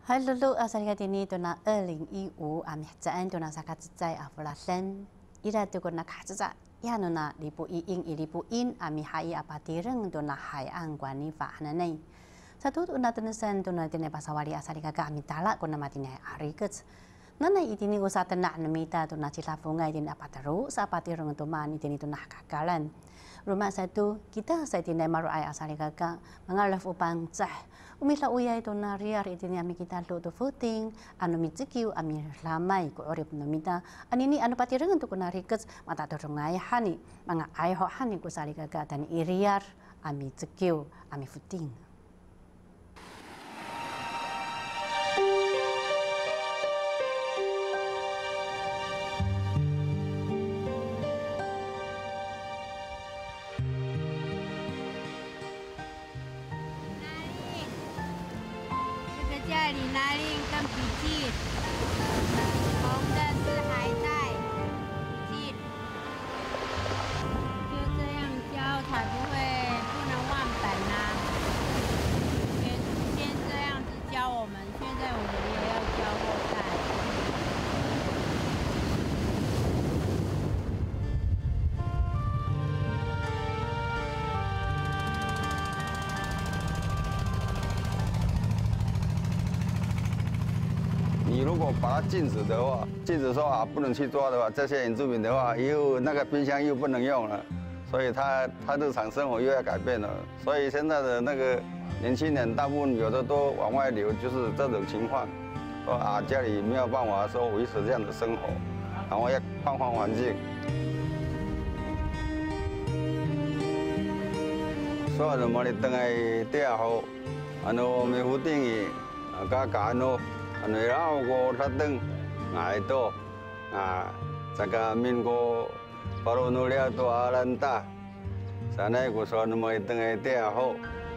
Hello, asal ini tuna 2015 amihjaan tuna sakatjai afulasan. Ira tu kuna kahtsa ya nuna lipu iing ilipuin amihai apatireng tuna hai angwani fahnanai. Satu tuna tenesan tuna tene pasawali asal kaga amitala kuna matine arikets. Nana itini usah tenak nemita tuna cilafungai tini apataru sapatireng tuman itini tuna kakalan. Rumah satu kita saya tinai maru ai asal kakak mengalaf upang cah umila uyai tu nariar itini ami kita lu tu footing anu mitzikiu ami lamai ku orip nomita anini anu patirengan tu kunarikes mata dorungai hani manga ai ho hani ku sali kakak dan iriar ami zikiu ami footing. 家里拿了一根笔记，红的是海带记，就这样教才不能忘本啊。先这样子教我们，现在我们也要教后代。 你如果把它禁止的话，禁止说啊不能去抓的话，这些原住民的话，以后那个冰箱又不能用了，所以他日常生活又要改变了。所以现在的那个年轻人，大部分有的都往外流，就是这种情况，说啊家里没有办法说维持这样的生活，然后要换环境。所有的摩里登来第二号，没固定的，加然后我他等挨到这个民国baru nulia tu alanta sana ko so no mo iteng ite ako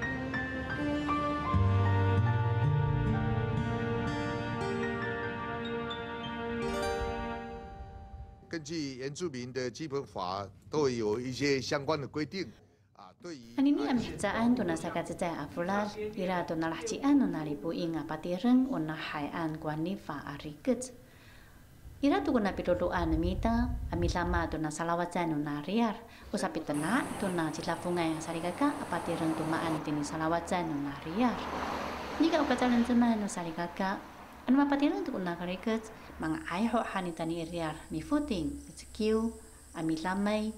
根据原住民的基本法，都有一些相关的规定。 Anini amihjaan tuna sakatjai afulal ira tuna lahcian nuna lipuing apatireng una haian kwanifa arikets. Ira tu kuna pidodoan nemita amilama tuna salawajan nuna riar usapitena tuna cilafungai sarigaka apatireng tumaan tini salawajan nuna riar. Jika ukatalan zaman nu sarigaka anu apatireng tu kuna karikets mga aiho hanitani riar mi footing skill amilamai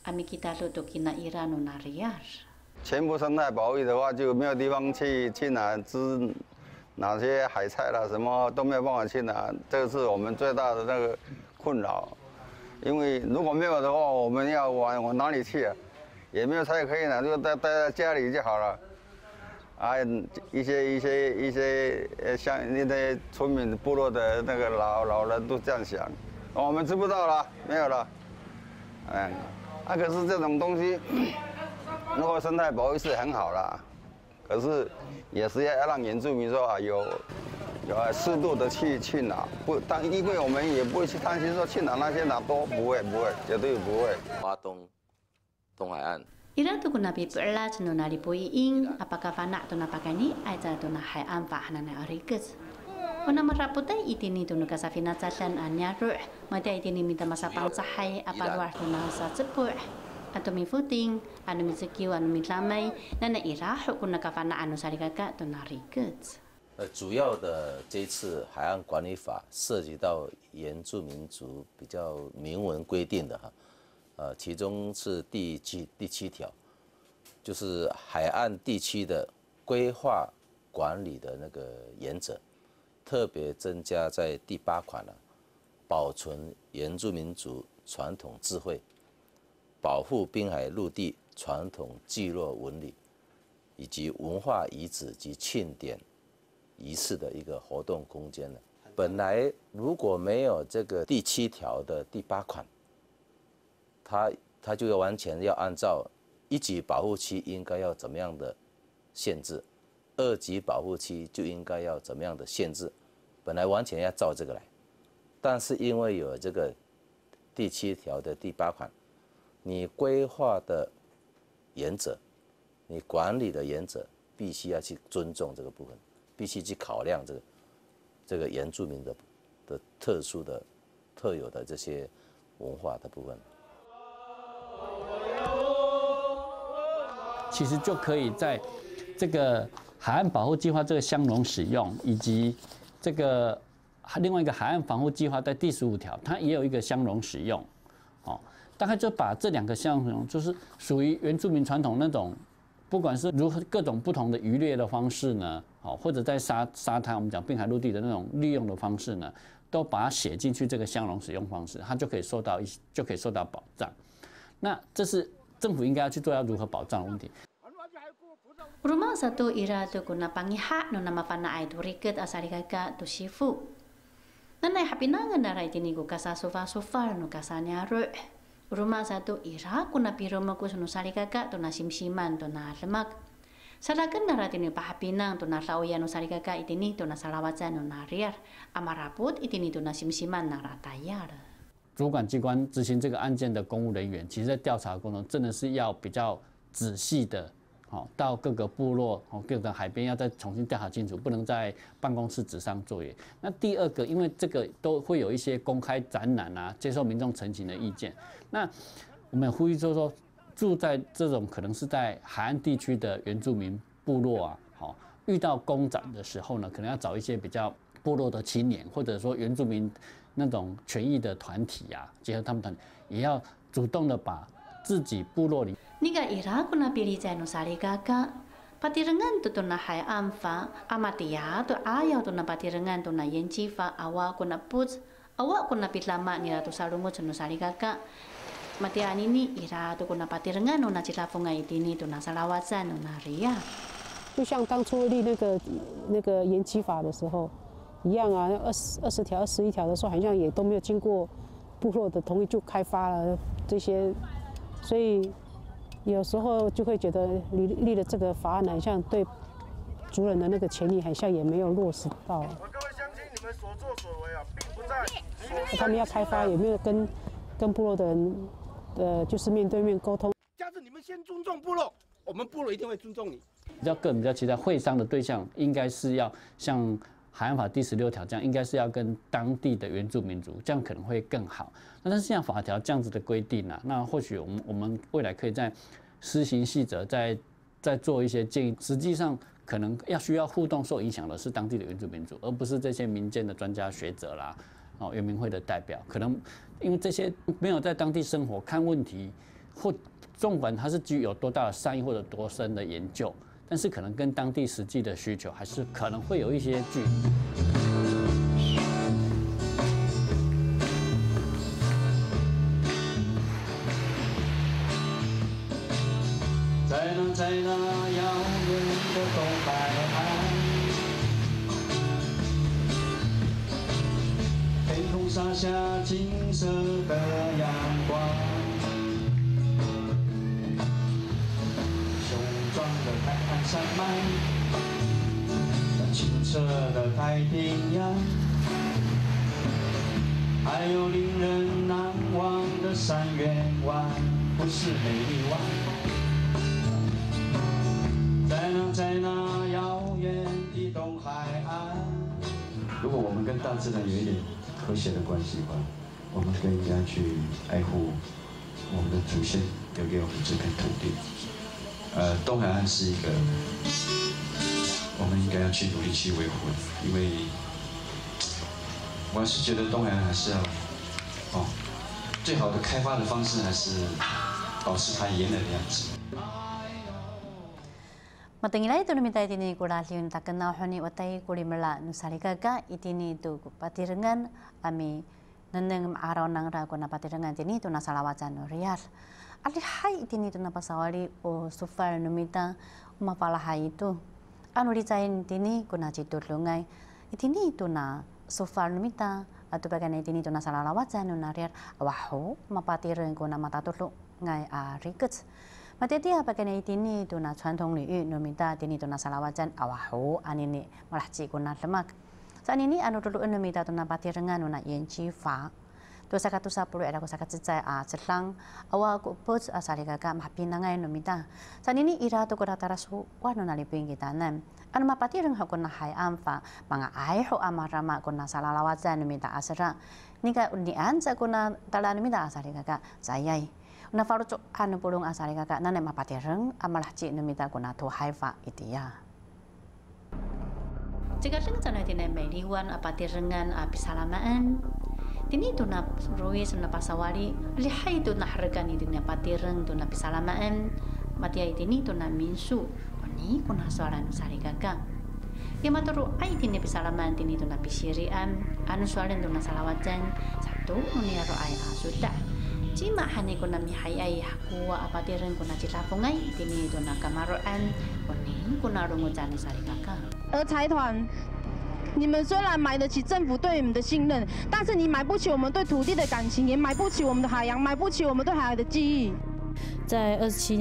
全部生态保育的话，就没有地方去拿哪些海菜啦，什么都没有办法去拿，这个是我们最大的那个困扰。因为如果没有的话，我们要往哪里去啊？也没有菜可以拿，就待在家里就好了。啊，一些像那些村民部落的那个老人都这样想，我们吃不到了，没有了，可是这种东西，如果生态保育是很好啦，可是也是要让原住民说啊有适度的去拿，因为我们也不会去担心说去拿那些拿多，不会，绝对不会。 花东海岸。 Ira tu kuna pipela cenuna lipuing apakah fana tuna pakani aja tuna hai amfa hanana arikes. Una maraputai itini tunu kasafina tsalan anyaru mata itini minta masapang sahai apa luar tuna sa cepu atau mi footing anu mi sekiu anu mi lamai nana ira kuna kafana anu sarigaka tuna arikes. 主要的这一次海岸管理法涉及到原住民族比较明文规定的哈，其中是第七条，就是海岸地区的规划管理的那个原则。 特别增加在第8款保存原住民族传统智慧，保护滨海陆地传统聚落纹理，以及文化遗址及庆典仪式的一个活动空间了。本来如果没有这个第7条的第8款，它就要完全要按照1级保护区应该要怎么样的限制。 2级保护区就应该要怎么样的限制？本来完全要照这个来，但是因为有这个第7条的第8款，你规划的原则，你管理的原则，必须要去尊重这个部分，必须去考量这个， 这个原住民的特殊的、特有的这些文化的部分。 其实就可以在这个海岸保护计划这个相容使用，以及这个另外一个海岸防护计划在第15条，它也有一个相容使用，哦，大概就把这2个相容，就是属于原住民传统那种，不管是如何各种不同的渔猎的方式呢，哦，或者在沙滩我们讲滨海陆地的那种利用的方式呢，都把它写进去这个相容使用方式，它就可以受到保障。那这是政府应该要去做要如何保障的问题。 Rumah satu ira tu kuna pangiha no nama pana ai tu riket asari kaka tu sifu. Nanai hapinangan darai tini ku kasa sofa no kasanya ro. Rumah satu ira kuna piro maku sunu sari kaka tu na simsiman tu na lemak. Salakan darai tini pahapinang tu na lauya no sari kaka itini tu na salawajan no na riar. Amaraput itini tu na simsiman na ratayar. 主管机关执行这个案件的公务人员，其实在调查过程中真的是要比较仔细的。 到各个部落、各个海边要再重新调查清楚，不能在办公室纸上作业。那第2个，因为这个都会有一些公开展览啊，接受民众陈情的意见。那我们呼吁就是说，住在这种可能是在海岸地区的原住民部落啊，遇到公展的时候呢，可能要找一些比较部落的青年，或者说原住民那种权益的团体啊，结合他们团，也要主动的把自己部落里。 Niga ira kuna pilih no sari kaka. Patirengan tu na hai amfa amatia tu ayau tu na patirengan tu na yenci fa awa kuna put awa kuna pitlama ni tu sarungu no sari kaka. Matia ini ira tu kuna patirengan no na cilafunga itini tu na salawasan no na ria. 就像当初立那个延期法的时候一样啊，20条、21条的时候好像也都没有经过部落的同意就开发了这些，所以。 有时候就会觉得立了这个法案，好像对族人的那个权利好像也没有落实到。 我各位乡亲，你们所作所为啊，并不在。 他们要开发，有没有跟部落的人，就是面对面沟通？ 加之你们先尊重部落，我们部落一定会尊重你。 个人比较期待会商的对象应该是要像海岸法第16条这样，应该是要跟当地的原住民族，这样可能会更好。那但是像法条这样子的规定啊，那或许我们未来可以在施行细则再做一些建议。实际上可能需要互动受影响的是当地的原住民族，而不是这些民间的专家学者啦，原民会的代表。可能因为这些没有在当地生活看问题，或纵管它是具有多大的善意或者多深的研究。 但是可能跟当地实际的需求还是可能会有一些距离。在那遥远的东海岸，天空洒下金色的阳光。 山脉，清澈的太平洋，还有令人难忘的三元湾，不是美丽湾，在那遥远的东海岸。如果我们跟大自然有一点和谐的关系的话，我们更应该去爱护我们的祖先留给我们这片土地。 东海岸是一个我们应该要去努力去维护的，因为我还是觉得东海岸还是要最好的开发的方式还是保持它原来的样子。 Matengilay ito namin tayo tini kulaliyon takana honi watay kulimala nusalikaga itini tu patirengan ami neneng araw nang rago na patirengan tini tu nasalawajan rial. Alihai itini tu napasawali o sufar numita mapalahai itu. Anu dicain tini kuna citulungai itini tu na sufar numita atau bagian itini tu nasalawajan nunariar wahu mapatiren kuna matatulu ngai riket. Mateti bagian itini tu na 传统领域 numita tini tu nasalawajan awahu anini malahci kuna lemak. Saat ini anu dulu numita tu na patirengan nuna yenci fa. Dosa katusa puluh ada kosa katsai selang awa ko pos asali kaka mapinangai numita. San ini ira to kora tarasu wano naliping kita nan. Anu mapati reng hakon na hai amfa mga ai ho amarama kon na salalawatsan numita asara. Nika unian sa kuna tala numita asali kaka sayai. Una faru co anu pulung asali kaka nan mapati reng amalah ci numita kuna to haifa itia. Jika reng sana tina meliwan apati rengan apisalamaan. Tini tu na ruis na pasawali lihay tu na harga ni tina pati reng tu na pisalamaan. Mati ay tini tu na minsu. Ni kuna soalan sari gaga. Yang maturu ay tini pisalaman tini tu na pisirian. Anu soalan tu na salawatan. Satu uniaro ay asuda. Cima hani kuna mihai ay hakuwa apatiren kuna cilapungai tini tu na kamaroan. Kuni kuna rungutan sari gaga. 财团，你们虽然买得起政府对你们的信任，但是你买不起我们对土地的感情，也买不起我们的海洋，买不起我们对海洋的记忆。 在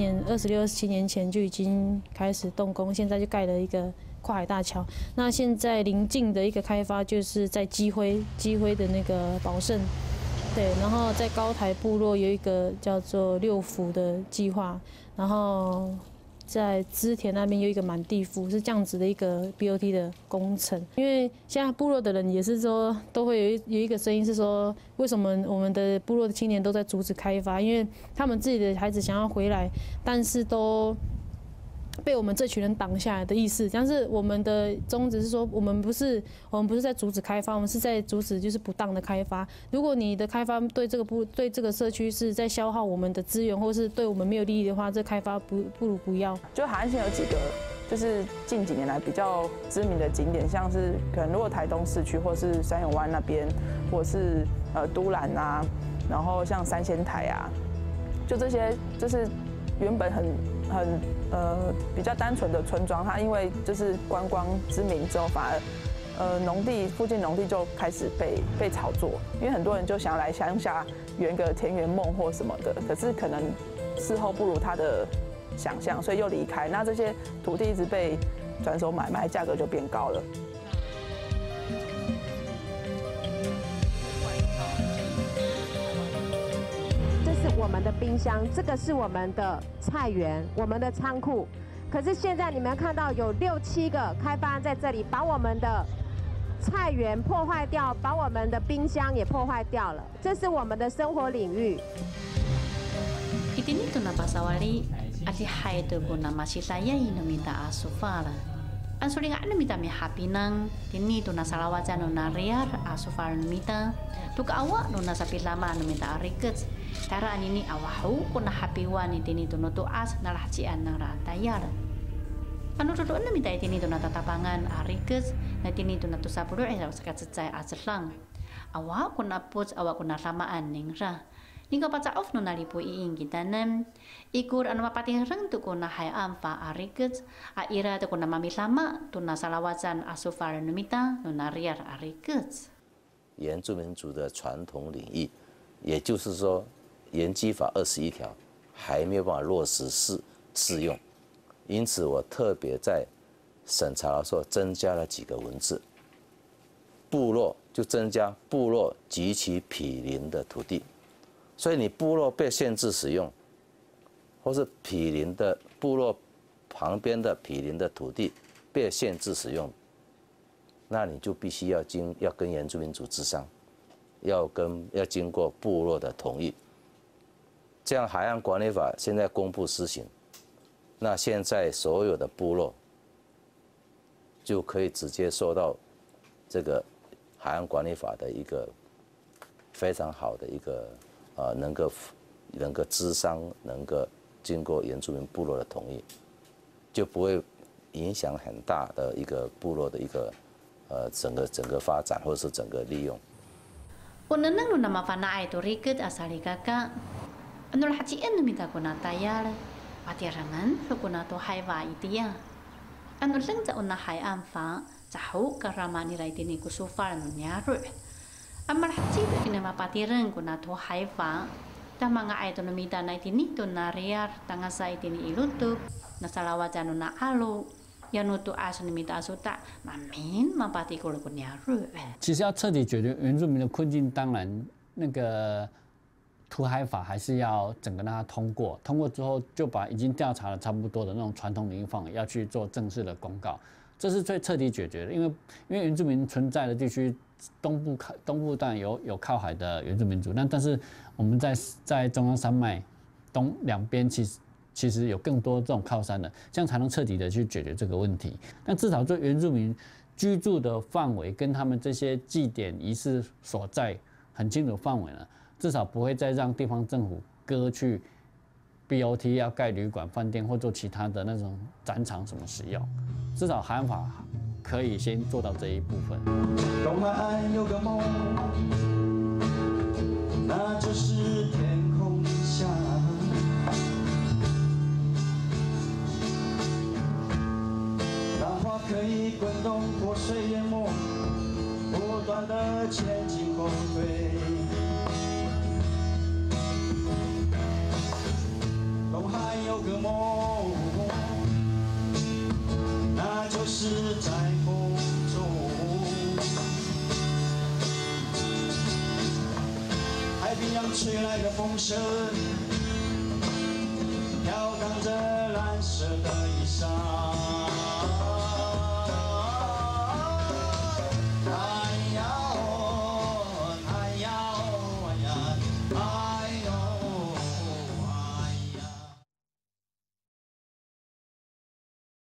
26、27年前就已经开始动工，现在就盖了一个跨海大桥。那现在临近的一个开发就是在基辉的那个宝胜，对，然后在高台部落有一个叫做六福的计划，然后在织田那边有一个满地福，是这样子的一个 BOT 的工程。因为现在部落的人也是说，都会有一个声音是说，为什么我们的部落的青年都在阻止开发？因为他们自己的孩子想要回来，但是都被我们这群人挡下来的意思。但是我们的宗旨是说，我们不是在阻止开发，我们是在阻止就是不当的开发。如果你的开发对这个社区是在消耗我们的资源，或是对我们没有利益的话，这开发不如不要。 就海岸线有几个，就是近几年来比较知名的景点，像是可能如果台东市区，或是三永湾那边，或是都兰啊，然后像三仙台啊，就这些就是原本很比较单纯的村庄，它因为就是观光知名之后，反而附近农地就开始被炒作，因为很多人就想要来乡下圆个田园梦或什么的，可是可能事后不如他的想象，所以又离开。那这些土地一直被转手买卖，价格就变高了。 我们的冰箱，这个是我们的菜园，我们的仓库。可是现在你们看到有6、7个开发案在这里，把我们的菜园破坏掉，把我们的冰箱也破坏掉了。这是我们的生活领域。 Itini tu na pasawali ati hai tu guna masih saya ini minta asufala. Ansuri nggak minta mi hapinang, tini tu na salawajan na riar asufal minta. Tuka awak nu na sapi lama nu minta ariket. Tara ini awahu kuna hapiwan tini tu nutu as nalahcian na ratayar. Anu tu na minta tini tu na tatapangan ariket, na tini tu na tu sapuru sakat secai aslang. Awak kuna puts awak kuna ramaan ningra. Nika paca of nu nalipu iing kita nem. Ikur anu mapati reng tu kuna hai amfa ariket. Aira tu kuna mami lama tu na salawajan asufal numita nu nariar ariket. 原住民族的传统领域，也就是说，原基法21条还没有办法落实适用，因此我特别在审查的时候增加了几个文字。部落就增加部落及其毗邻的土地，所以你部落被限制使用，或是毗邻的部落旁边的毗邻的土地被限制使用。 那你就必须要跟原住民族咨商，要经过部落的同意。这样海岸管理法现在公布施行，那现在所有的部落就可以直接受到这个海岸管理法的一个非常好的一个能够咨商，能够经过原住民部落的同意，就不会影响很大的一个部落的一个。 整个发展或者是整个利用。 Unenang nu nama fana itu riket asali kakak. Anul hajian nu minta kuna tayar. Patirangan kuna to haiwa itia. Anul leng za una hai amfa. Zahu karama ni rai tini kusufar nu nyaru. Amal haji tu kina ma patirang kuna to haiwa. Tamanga ai tu nu minta nai tini tu nariar tangasa itini ilutup. Nasalawajan nu na alu. 其实要彻底解决原住民的困境，当然那个土海法还是要整个让它通过，通过之后就把已经调查的差不多的那种传统领域范围要去做正式的公告，这是最彻底解决的。因为原住民存在的地区，东部当然有靠海的原住民族，但是我们在中央山脉东两边其实有更多这种靠山的，这样才能彻底的去解决这个问题。但至少对原住民居住的范围跟他们这些祭典仪式所在很清楚范围呢，至少不会再让地方政府割去 BOT 要盖旅馆、饭店或做其他的那种展场什么使用。至少海岸法可以先做到这一部分。 东海岸有个梦，那就是天空下。 可以滚动，破碎淹没，不断的前进后退。东海有个梦，那就是在风中，海冰洋吹来的风声，飘荡着蓝色的衣裳。 啊。